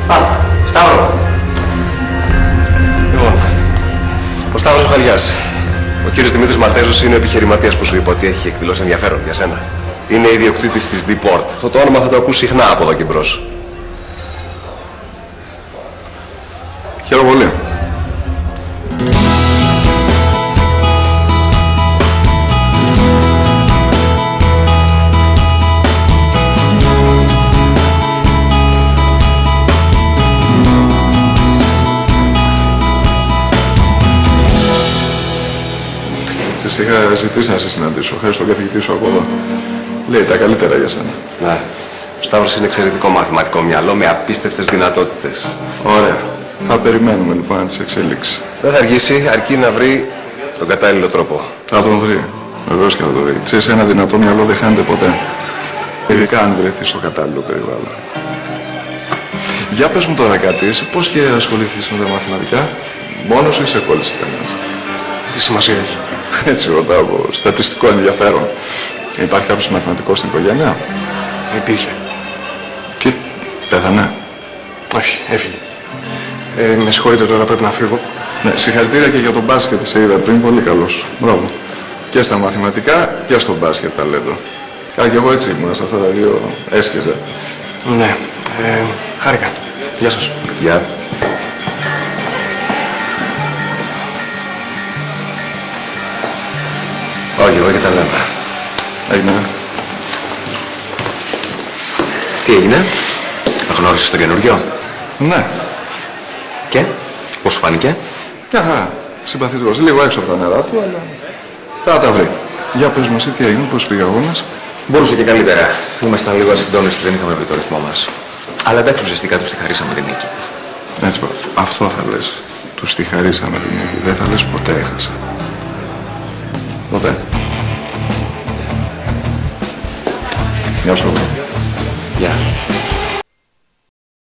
Πάμε. Σταύρο. Λοιπόν, ο Σταύρος ο Χαλιάς. Ο κύριος Δημήτρης Μαλτέζος είναι ο επιχειρηματίας που σου είπα ότι έχει εκδηλώσει ενδιαφέρον για σένα. Είναι ιδιοκτήτης της D-Port. Αυτό το όνομα θα το ακούσει συχνά από εδώ και μπρος. Χαίρομαι πολύ. Σας είχα ζητήσει να σε συναντήσω. Χάρη στον καθηγητή σου από εδώ. Λέει τα καλύτερα για σένα. Ναι. Ο Σταύρος είναι εξαιρετικό μαθηματικό μυαλό με απίστευτες δυνατότητες. Ωραία. Θα περιμένουμε λοιπόν να τις εξελίξει. Δεν θα αργήσει, αρκεί να βρει τον κατάλληλο τρόπο. Θα τον βρει. Βεβαίως και θα τον βρει. Ξέρεις, ένα δυνατό μυαλό δεν χάνεται ποτέ. Ειδικά αν βρεθεί στο κατάλληλο περιβάλλον. Για πες μου τώρα κάτι, εσύ πώς και ασχοληθείς με τα μαθηματικά? Μόνος ή σε κόλλησε κανένας? Τι σημασία έχει? Έτσι ρωτάω από στατιστικό ενδιαφέρον. Υπάρχει κάποιος μαθηματικός στην οικογένεια? Υπήρχε. Και πέθανε? Όχι, έφυγε. Με συγχωρείτε τώρα, πρέπει να φύγω. Ναι, συγχαρητήρια και για τον μπάσκετ, σε είδα πριν, πολύ καλός. Μπράβο. Και στα μαθηματικά και στο μπάσκετ ταλέντο. Καλά, και εγώ έτσι ήμουν, σε αυτά τα δύο έσκαιζα. Ναι, χάρηκα. Γεια σας. Γεια. Όχι, εδώ και τα λέμε. Έγινε. Τι έγινε? Γνώρισες τον καινούριο? Ναι. Και, πώς σου φάνηκε? Μια χαρά. Συμπαθητικός. Λίγο έξω από τα νερά του, αλλά θα τα βρει. Για πες μου εσύ τι έγινε, πώς πήγε ο αγώνας? Μπορούσε και καλύτερα. Ήμασταν λίγο ασυντόνιστοι, δεν είχαμε βρει το ρυθμό μας. Αλλά εντάξει, ουσιαστικά τους τη χαρίσαμε την νίκη. Έτσι πω. Αυτό θα λες. Τους τη χαρίσαμε την νίκη. Δεν θα λες ποτέ έχασα. Ποτέ. Γεια σου. Γεια.